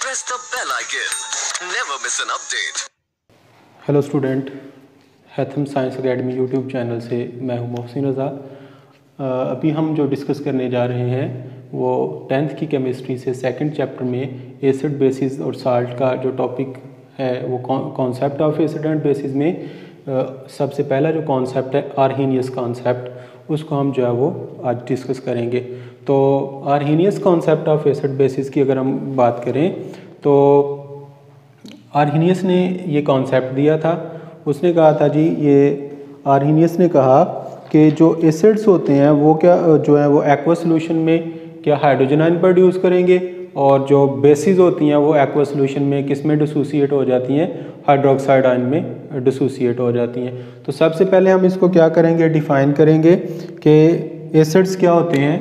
press the bell icon. Never miss an update. Hello student, Haitham science academy YouTube channel से मैं हूं मोहसिन रज़ा। अभी हम जो डिस्कस करने जा रहे हैं वो 10th की केमिस्ट्री से सेकंड चैप्टर में एसिड बेसिस और साल्ट का जो टॉपिक है वो concept of acid and bases में सबसे पहला जो कॉन्सेप्ट है आर्हीनियस कॉन्सेप्ट, उसको हम जो है वो आज डिस्कस करेंगे। तो Arrhenius concept of acid bases की अगर हम बात करें तो आर्हीनियस ने ये कॉन्सेप्ट दिया था। उसने कहा था जी, ये आर्हीनियस ने कहा कि जो एसिड्स होते हैं वो क्या जो है वो एक्वा सॉल्यूशन में क्या हाइड्रोजन आयन प्रोड्यूस करेंगे, और जो बेसिस होती हैं वो एक्वा सॉल्यूशन में किस में डिसोसिएट हो जाती हैं, हाइड्रोक्साइड आयन में डिसोसिएट हो जाती हैं। तो सबसे पहले हम इसको क्या करेंगे, डिफाइन करेंगे कि एसिड्स क्या होते हैं।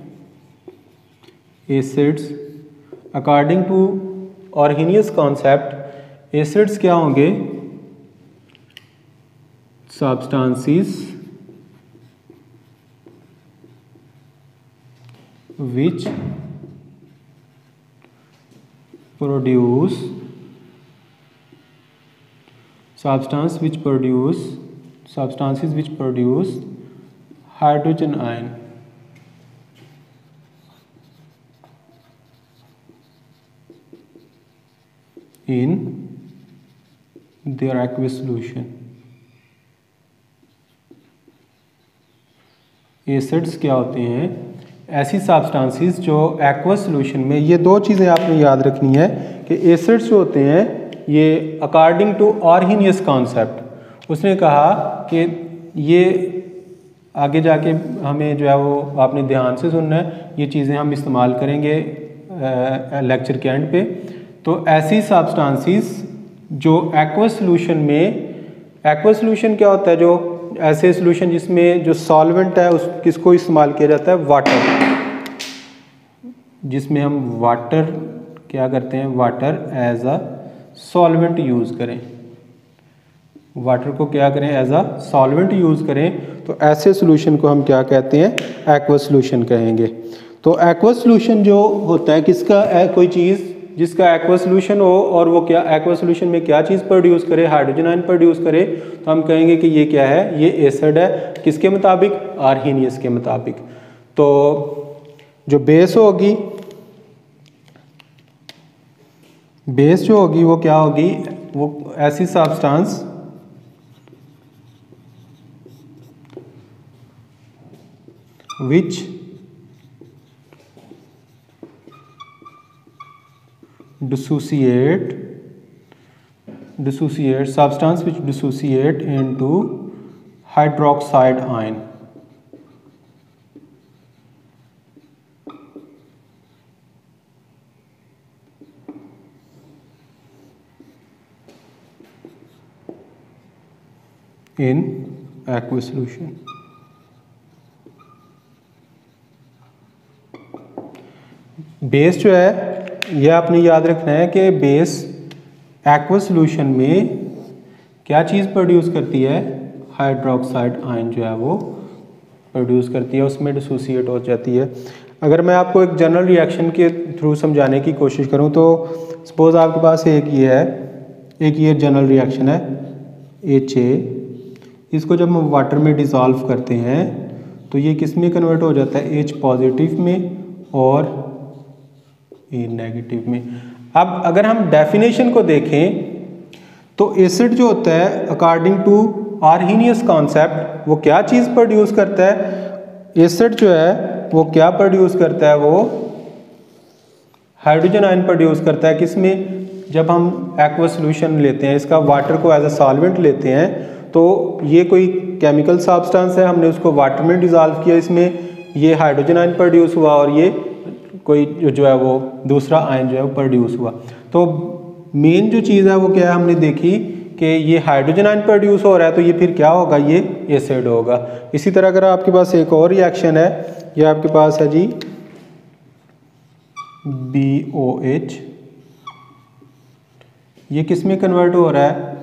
Acids according to Arrhenius concept acids क्या होंगे, substances which produce hydrogen ion in their aqueous solution। Acids क्या होते हैं, ऐसी सब्सटेंसेस जो एक्वा सॉल्यूशन में, ये दो चीज़ें आपने याद रखनी है कि एसिड्स जो होते हैं ये अकॉर्डिंग टू आर्हीनियस कॉन्सेप्ट, उसने कहा कि ये आगे जाके हमें जो है वो आपने ध्यान से सुनना है, ये चीज़ें हम इस्तेमाल करेंगे लेक्चर के एंड पे। तो ऐसी सब्सटेंसेस जो एक्वा सॉल्यूशन में, एक्वा सॉल्यूशन क्या होता है, जो ऐसे सॉल्यूशन जिसमें जो सॉल्वेंट है उस किसको इस्तेमाल किया जाता है, वाटर, जिसमें हम वाटर क्या करते हैं, water as a solvent use करें, वाटर को क्या करें, एज अ सॉल्वेंट यूज़ करें, तो ऐसे सॉल्यूशन को हम क्या कहते हैं, एक्वा सॉल्यूशन कहेंगे। तो एक्वा सॉल्यूशन जो होता है किसका, कोई चीज़ जिसका एक्वा सॉल्यूशन हो और वो क्या एक्वा सॉल्यूशन में क्या चीज़ प्रोड्यूस करे, हाइड्रोजन आयन प्रोड्यूस करे, तो हम कहेंगे कि ये क्या है, ये एसिड है। किसके मुताबिक, आर्हीनियस के मुताबिक। तो जो बेस होगी, बेस जो होगी वो क्या होगी, वो ऐसी substance which dissociate substance which dissociate into hydroxide ion। in aqueous solution। Base जो है ये आपने याद रखना है कि बेस एक्वा सॉल्यूशन में क्या चीज़ प्रोड्यूस करती है, हाइड्रोक्साइड आयन जो है वो प्रोड्यूस करती है, उसमें डिसोसिएट हो जाती है। अगर मैं आपको एक जनरल रिएक्शन के थ्रू समझाने की कोशिश करूं तो सपोज आपके पास एक ये है, एक ये जनरल रिएक्शन है HA, इसको जब हम वाटर में डिज़ोल्व करते हैं तो ये किस में कन्वर्ट हो जाता है, H पॉजिटिव में और A नेगेटिव में। अब अगर हम डेफिनेशन को देखें तो एसिड जो होता है अकॉर्डिंग टू आर्हीनियस कॉन्सेप्ट वो क्या चीज़ प्रोड्यूस करता है, एसिड जो है वो क्या प्रोड्यूस करता है, वो हाइड्रोजन आयन प्रोड्यूस करता है। किसमें, जब हम एक्वा सॉल्यूशन लेते हैं, इसका वाटर को एज अ सॉल्वेंट लेते हैं, तो ये कोई केमिकल सब्सटेंस है, हमने उसको वाटर में डिज़ोल्व किया, इसमें ये हाइड्रोजन आयन प्रोड्यूस हुआ और ये कोई जो है वो दूसरा आयन जो है वो प्रोड्यूस हुआ। तो मेन जो चीज़ है वो क्या है, हमने देखी कि ये हाइड्रोजन आयन प्रोड्यूस हो रहा है, तो ये फिर क्या होगा, ये एसिड होगा। इसी तरह अगर आपके पास एक और रिएक्शन है, ये आपके पास है जी BOH, ये किस में कन्वर्ट हो रहा है,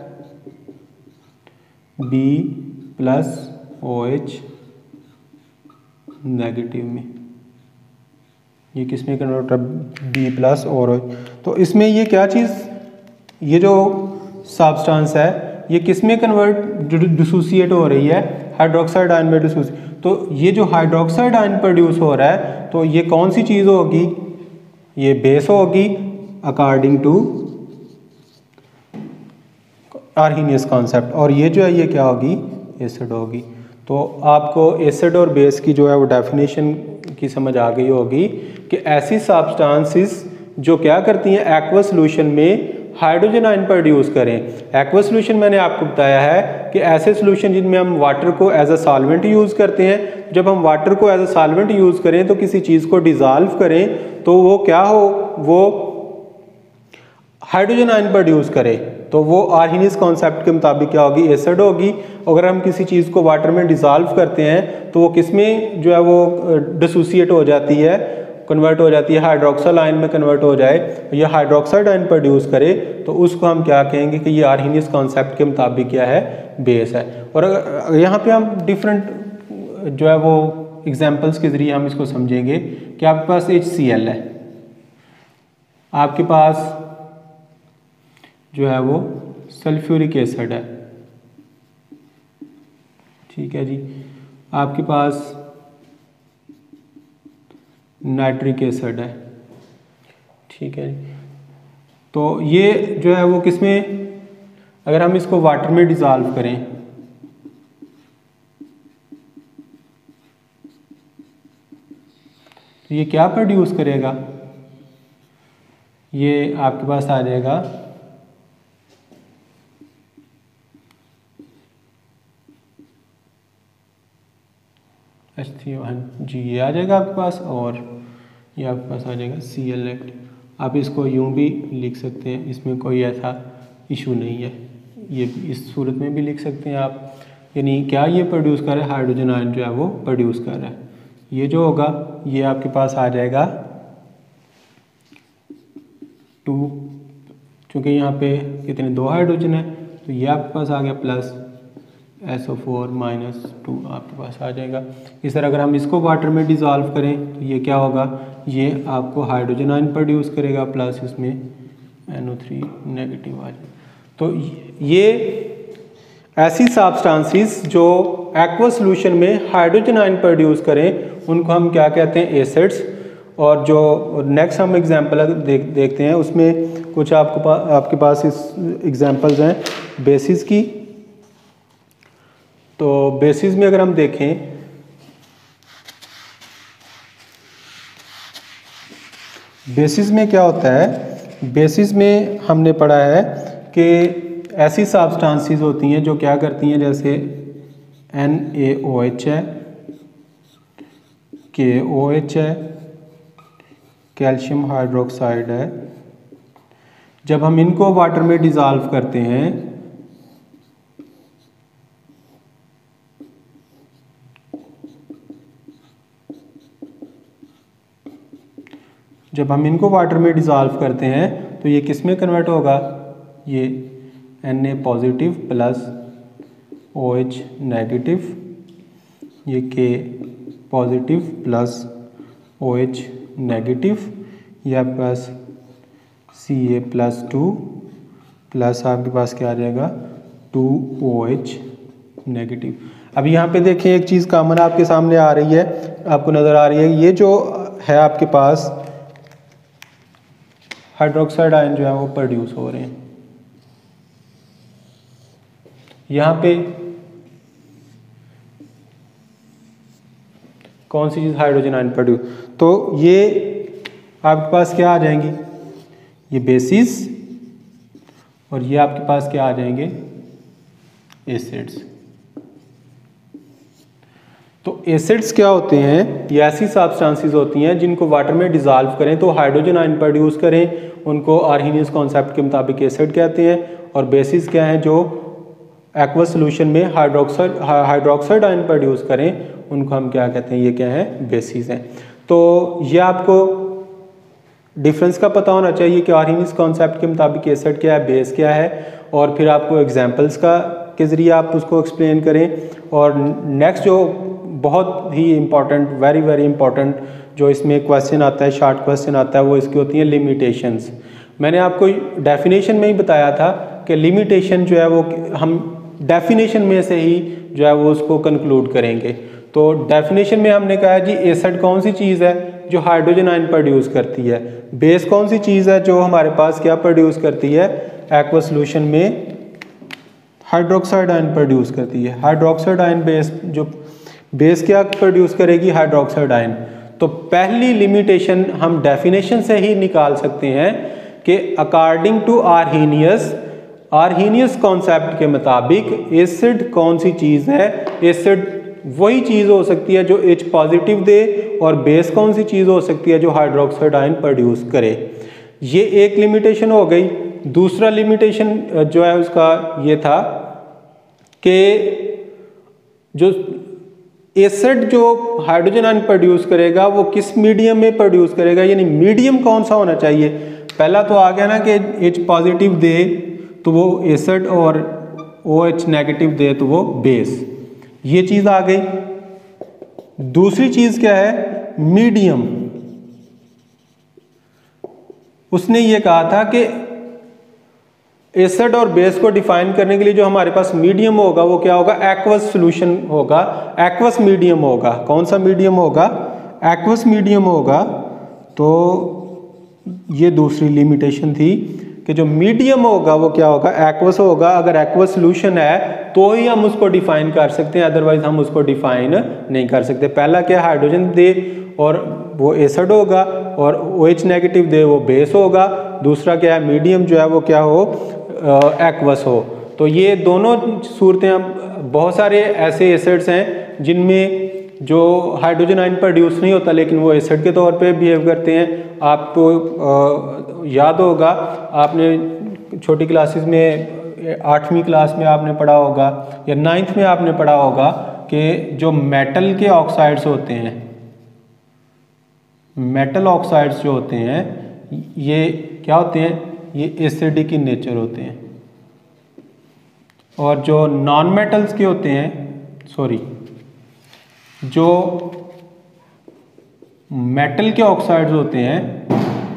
B+OH नेगेटिव में। ये किस में कन्वर्ट बी प्लस और तो इसमें ये क्या चीज़, ये जो सब्सटेंस है ये किस में कन्वर्ट डिसोसिएट हो रही है, हाइड्रोक्साइड आयन में डिसोसिएट। तो ये जो हाइड्रोक्साइड आयन प्रोड्यूस हो रहा है तो ये कौन सी चीज़ होगी, ये बेस होगी अकॉर्डिंग टू आर्हीनियस कॉन्सेप्ट, और ये जो है ये क्या होगी, एसिड होगी। तो आपको एसिड और बेस की जो है वो डेफिनेशन की समझ आ गई होगी कि ऐसी सब्सटेंसेस जो क्या करती हैं एक्वस सॉल्यूशन में हाइड्रोजन आयन प्रोड्यूस करें। एक्वस सॉल्यूशन मैंने आपको बताया है कि ऐसे सॉल्यूशन जिनमें हम वाटर को एज अ सॉल्वेंट यूज़ करते हैं। जब हम वाटर को एज अ सॉल्वेंट यूज़ करें तो किसी चीज़ को डिज़ोल्व करें तो वो क्या हो, वो हाइड्रोजन आयन प्रोड्यूस करे, तो वो आर्हीनियस कॉन्सेप्ट के मुताबिक क्या होगी, एसिड होगी। अगर हम किसी चीज़ को वाटर में डिज़ोल्व करते हैं तो वो किस में जो है वो डिसोसिएट हो जाती है, कन्वर्ट हो जाती है, हाइड्रोक्सल आयन में कन्वर्ट हो जाए, या हाइड्रोक्साइड आयन प्रोड्यूस करे, तो उसको हम क्या कहेंगे कि ये आर्हीनियस कॉन्सेप्ट के मुताबिक क्या है, बेस है। और यहाँ पे हम डिफरेंट जो है वो एग्जांपल्स के ज़रिए हम इसको समझेंगे कि आपके पास HCl है, आपके पास जो है वो सल्फ्यूरिक एसिड है, ठीक है जी, आपके पास नाइट्रिक एसिड है, ठीक है जी। तो ये जो है वो किसमें, अगर हम इसको वाटर में डिज़ोल्व करें तो ये क्या प्रोड्यूस करेगा, ये आपके पास आ जाएगा H3O जी, ये आ जाएगा आपके पास, और ये आपके पास आ जाएगा Cl8। आप इसको यूं भी लिख सकते हैं, इसमें कोई ऐसा इशू नहीं है, ये इस सूरत में भी लिख सकते हैं आप। यानी क्या ये प्रोड्यूस कर रहा है, हाइड्रोजन आयन जो है वो प्रोड्यूस कर रहा है। ये जो होगा ये आपके पास आ जाएगा 2, क्योंकि यहाँ पे कितने 2 हाइड्रोजन है, तो ये आपके पास आ गया प्लस SO4 -2 आपके पास आ जाएगा। इस तरह अगर हम इसको वाटर में डिज़ोल्व करें तो ये क्या होगा, ये आपको हाइड्रोजन आयन प्रोड्यूस करेगा, प्लस इसमें NO3 नेगेटिव आ जाएगा। तो ये ऐसी सब्सटेंसेस जो एक्वस सॉल्यूशन में हाइड्रोजन आयन प्रोड्यूस करें उनको हम क्या कहते हैं, एसिड्स। और जो नेक्स्ट हम एग्जांपल देखते हैं उसमें कुछ आपके पास इस एग्जांपल्स हैं बेसिस की। तो बेसिस में अगर हम देखें, बेसिस में क्या होता है, बेसिस में हमने पढ़ा है कि ऐसी सब्सटेंसेस होती हैं जो क्या करती हैं, जैसे NaOH है, KOH है, कैल्शियम हाइड्रोक्साइड है। जब हम इनको वाटर में डिज़ोल्व करते हैं तो ये किस में कन्वर्ट होगा, ये Na positive plus OH negative, ये K positive plus OH negative, ये आपके पास Ca+2 प्लस आपके पास क्या आ जाएगा 2OH नेगेटिव। अब यहाँ पे देखें एक चीज़ कॉमन आपके सामने आ रही है, आपको नज़र आ रही है, ये जो है आपके पास हाइड्रोक्साइड आयन जो है वो प्रोड्यूस हो रहे हैं। यहाँ पे कौन सी चीज़, हाइड्रोजन आयन प्रोड्यूस, तो ये आपके पास क्या आ जाएंगी, ये बेसिस, और ये आपके पास क्या आ जाएंगे, एसिड्स। तो एसिड्स क्या होते हैं, ये ऐसी सब्सटेंसेस होती हैं जिनको वाटर में डिज़ोल्व करें तो हाइड्रोजन आयन प्रोड्यूस करें, उनको आर्हीनियस कॉन्सेप्ट के मुताबिक एसिड कहते हैं। और बेसिस क्या हैं, जो एक्वस सॉल्यूशन में हाइड्रोक्साइड आयन प्रोड्यूस करें उनको हम क्या कहते हैं, ये क्या है, बेसिस हैं। तो ये आपको डिफरेंस का पता होना चाहिए कि आर्हीनियस कॉन्सेप्ट के मुताबिक एसिड क्या है, बेस क्या है, और फिर आपको एग्जांपल्स के ज़रिए आप उसको एक्सप्लेन करें। और नेक्स्ट जो बहुत ही इम्पॉर्टेंट, वेरी वेरी इंपॉर्टेंट जो इसमें क्वेश्चन आता है, शॉर्ट क्वेश्चन आता है, वो इसकी होती हैं लिमिटेशंस। मैंने आपको डेफिनेशन में ही बताया था कि लिमिटेशन जो है वो हम डेफिनेशन में से ही जो है वो उसको कंक्लूड करेंगे। तो डेफिनेशन में हमने कहा जी एसिड कौन सी चीज़ है जो हाइड्रोजन आयन प्रोड्यूस करती है, बेस कौन सी चीज़ है जो हमारे पास क्या प्रोड्यूस करती है, एक्वस सॉल्यूशन में हाइड्रोक्साइड आयन प्रोड्यूस करती है। हाइड्रोक्साइड आयन बेस क्या प्रोड्यूस करेगी, हाइड्रोक्साइड आयन। तो पहली लिमिटेशन हम डेफिनेशन से ही निकाल सकते हैं कि अकॉर्डिंग टू आर्हीनियस कॉन्सेप्ट के मुताबिक एसिड कौन सी चीज़ है, एसिड वही चीज़ हो सकती है जो H पॉजिटिव दे, और बेस कौन सी चीज़ हो सकती है जो हाइड्रोक्साइड आयन प्रोड्यूस करे। ये एक लिमिटेशन हो गई। दूसरा लिमिटेशन जो है उसका ये था कि जो एसिड जो हाइड्रोजन आयन प्रोड्यूस करेगा वो किस मीडियम में प्रोड्यूस करेगा, यानी मीडियम कौन सा होना चाहिए। पहला तो आ गया ना कि H पॉजिटिव दे तो वो एसिड और OH नेगेटिव दे तो वो बेस, ये चीज़ आ गई। दूसरी चीज़ क्या है, मीडियम। उसने ये कहा था कि एसिड और बेस को डिफाइन करने के लिए जो हमारे पास मीडियम होगा वो क्या होगा, एक्वस सॉल्यूशन होगा, एक्वस मीडियम होगा। कौन सा मीडियम होगा, एक्वस मीडियम होगा। तो ये दूसरी लिमिटेशन थी कि जो मीडियम होगा वो क्या होगा, एक्वस होगा। अगर एक्वस सॉल्यूशन है तो ही हम उसको डिफाइन कर सकते हैं, अदरवाइज हम उसको डिफाइन नहीं कर सकते। पहला क्या, हाइड्रोजन दे और वो एसिड होगा, और OH नेगेटिव दे वो बेस होगा। दूसरा क्या है, मीडियम जो है वो क्या हो, एक्वस हो। तो ये दोनों सूरतें, बहुत सारे ऐसे एसिड्स हैं जिनमें जो हाइड्रोजन आयन प्रोड्यूस नहीं होता लेकिन वो एसिड के तौर पे बिहेव करते हैं। आपको याद होगा, आपने छोटी क्लासेस में 8वीं क्लास में आपने पढ़ा होगा या 9th में आपने पढ़ा होगा कि जो मेटल के ऑक्साइड्स होते हैं, मेटल ऑक्साइड्स जो होते हैं ये क्या होते हैं, ये एसिडिक इन नेचर होते हैं। और जो नॉन मेटल्स के होते हैं, जो मेटल के ऑक्साइड्स होते हैं,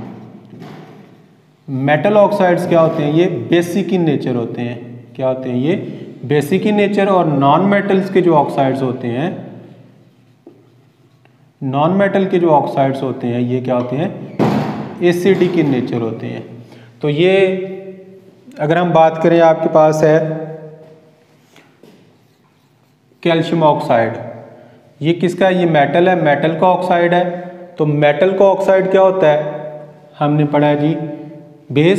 मेटल ऑक्साइड्स क्या होते हैं, ये बेसिक इन नेचर होते हैं। क्या होते हैं, ये बेसिक इन नेचर। और नॉन मेटल्स के जो ऑक्साइड्स होते हैं, नॉन मेटल के जो ऑक्साइड्स होते हैं ये क्या होते हैं, एसिडिक इन नेचर होते हैं। तो ये अगर हम बात करें, आपके पास है कैल्शियम ऑक्साइड, ये किसका है, ये मेटल है, मेटल का ऑक्साइड है। तो मेटल का ऑक्साइड क्या होता है, हमने पढ़ा है जी बेस।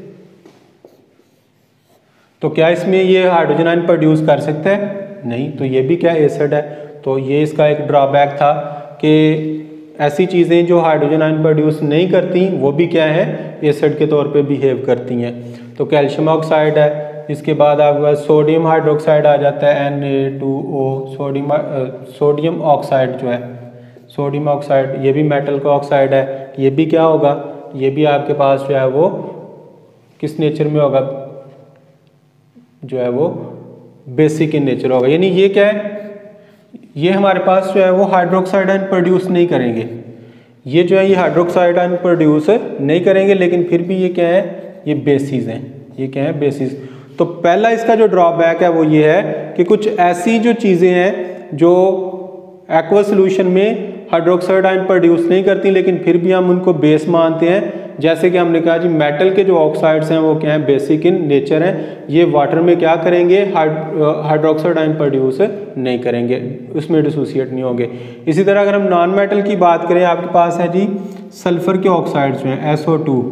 तो क्या इसमें ये हाइड्रोजन आयन प्रोड्यूस कर सकता है, नहीं। तो ये भी क्या एसिड है। तो ये इसका एक ड्रॉबैक था कि ऐसी चीज़ें जो हाइड्रोजन आयन प्रोड्यूस नहीं करती वो भी क्या है, एसिड के तौर पे बिहेव करती हैं। तो कैल्शियम ऑक्साइड है। इसके बाद आपके पास सोडियम हाइड्रोक्साइड आ जाता है, Na2O, सोडियम ऑक्साइड जो है, सोडियम ऑक्साइड, ये भी मेटल का ऑक्साइड है। ये भी क्या होगा, ये भी आपके पास जो है वो किस नेचर में होगा, जो है वो बेसिक इन नेचर होगा। यानी ये क्या है, ये हमारे पास जो है वो हाइड्रोक्साइड आयन प्रोड्यूस नहीं करेंगे। ये जो है ये हाइड्रोक्साइड आयन प्रोड्यूस नहीं करेंगे, लेकिन फिर भी ये क्या है, ये बेसिस हैं। ये क्या है, बेसिस। तो पहला इसका जो ड्रॉबैक है वो ये है कि कुछ ऐसी जो चीज़ें हैं जो एक्वस सॉल्यूशन में हाइड्रोक्साइड आयन प्रोड्यूस नहीं करती लेकिन फिर भी हम उनको बेस मानते हैं। जैसे कि हमने कहा जी मेटल के जो ऑक्साइड्स हैं वो क्या हैं, बेसिक इन नेचर हैं। ये वाटर में क्या करेंगे, हाइड्रोक्साइड आयन प्रोड्यूस नहीं करेंगे, उसमें डिसोसिएट नहीं होंगे। इसी तरह अगर हम नॉन मेटल की बात करें, आपके पास है जी सल्फर के ऑक्साइड्स जो हैं, SO2।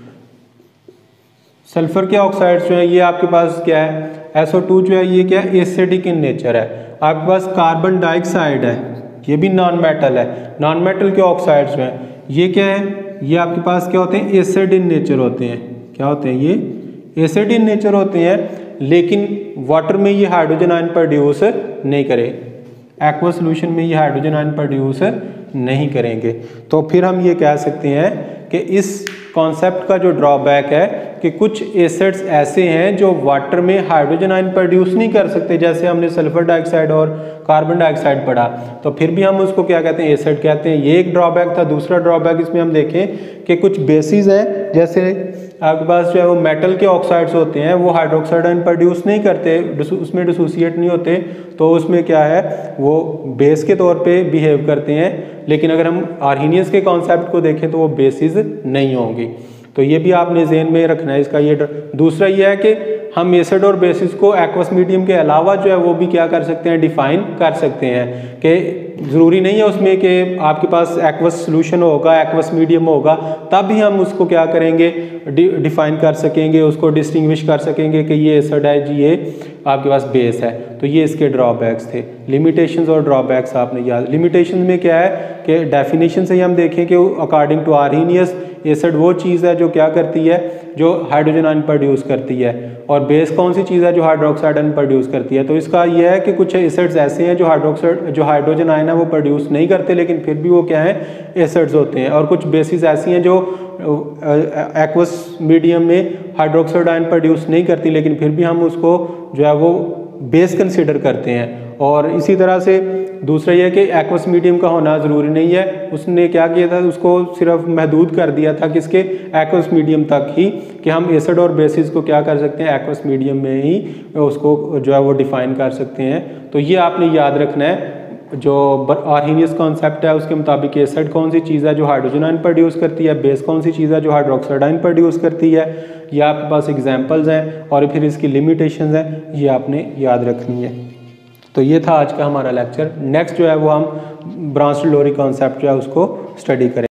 सल्फर के ऑक्साइड्स जो है ये आपके पास क्या है, SO2 जो है ये क्या है, एसिडिक इन नेचर है। आपके पास कार्बन डाइऑक्साइड है, ये भी नॉन मेटल है। नॉन मेटल के ऑक्साइड्स जो हैं ये क्या है, ये आपके पास क्या होते हैं, एसिड इन नेचर होते हैं। क्या होते हैं, ये एसिड इन नेचर होते हैं, लेकिन वाटर में ये हाइड्रोजन आयन प्रोड्यूस नहीं करे, एक्वस सॉल्यूशन में ये हाइड्रोजन आयन प्रोड्यूस नहीं करेंगे। तो फिर हम ये कह सकते हैं कि इस कॉन्सेप्ट का जो ड्रॉबैक है कि कुछ एसिड्स ऐसे हैं जो वाटर में हाइड्रोजन आयन प्रोड्यूस नहीं कर सकते, जैसे हमने सल्फर डाइऑक्साइड और कार्बन डाइऑक्साइड पढ़ा, तो फिर भी हम उसको क्या कहते हैं, एसिड कहते हैं। ये एक ड्रॉबैक था। दूसरा ड्रॉबैक इसमें हम देखें कि कुछ बेसिस हैं, जैसे आपके पास जो है वो मेटल के ऑक्साइड्स होते हैं, वो हाइड्रोक्साइड आयन प्रोड्यूस नहीं करते, उसमें डिसोसिएट नहीं होते, तो उसमें क्या है वो बेस के तौर पे बिहेव करते हैं। लेकिन अगर हम आर्हीनियस के कॉन्सेप्ट को देखें तो वो बेसिस नहीं होंगी। तो ये भी आपने ज़हन में रखना है इसका। ये दूसरा ये है कि हम एसिड और बेसिस को एक्वस मीडियम के अलावा जो है वो भी क्या कर सकते हैं, डिफाइन कर सकते हैं। कि ज़रूरी नहीं है उसमें कि आपके पास एक्वस सोल्यूशन होगा, एक्वस मीडियम होगा, तब भी हम उसको क्या करेंगे, डिफाइन कर सकेंगे, उसको डिस्टिंग्विश कर सकेंगे कि ये एसिड है जी, ये आपके पास बेस है। तो ये इसके ड्रॉबैक्स थे। लिमिटेशंस और ड्रॉबैक्स आपने याद। लिमिटेशन में क्या है कि डेफिनेशन से ही हम देखें कि अकॉर्डिंग टू आर्हीनियस एसिड वो चीज़ है जो क्या करती है, जो हाइड्रोजन आयन प्रोड्यूस करती है, और बेस कौन सी चीज़ है जो हाइड्रोक्साइड आयन प्रोड्यूस करती है। तो इसका यह है कि कुछ एसिड्स ऐसे हैं जो हाइड्रोजन आयन है वो प्रोड्यूस नहीं करते, लेकिन फिर भी वो क्या है, एसिड्स होते हैं। और कुछ बेसिस ऐसी हैं जो एक्वस मीडियम में हाइड्रोक्साइड आयन प्रोड्यूस नहीं करती, लेकिन फिर भी हम उसको जो है वो बेस कंसिडर करते हैं। और इसी तरह से दूसरा यह कि एक्वस मीडियम का होना ज़रूरी नहीं है। उसने क्या किया था, उसको सिर्फ महदूद कर दिया था किसके, एक्वस मीडियम तक ही, कि हम एसिड और बेसिस को क्या कर सकते हैं, एक्वस मीडियम में ही उसको जो है वो डिफाइन कर सकते हैं। तो ये आपने याद रखना है। जो आर्हीनियस कॉन्सेप्ट है उसके मुताबिक एसिड कौन सी चीज़ है जो हाइड्रोजन आयन प्रोड्यूस करती है, बेस कौन सी चीज़ है जो हाइड्रोक्साइड आयन प्रोड्यूस करती है। ये आपके पास एग्जांपल्स हैं और फिर इसकी लिमिटेशंस हैं, ये आपने याद रखनी है। तो ये था आज का हमारा लेक्चर। नेक्स्ट जो है वो हम ब्रांच लोरी कॉन्सेप्ट जो है उसको स्टडी करें।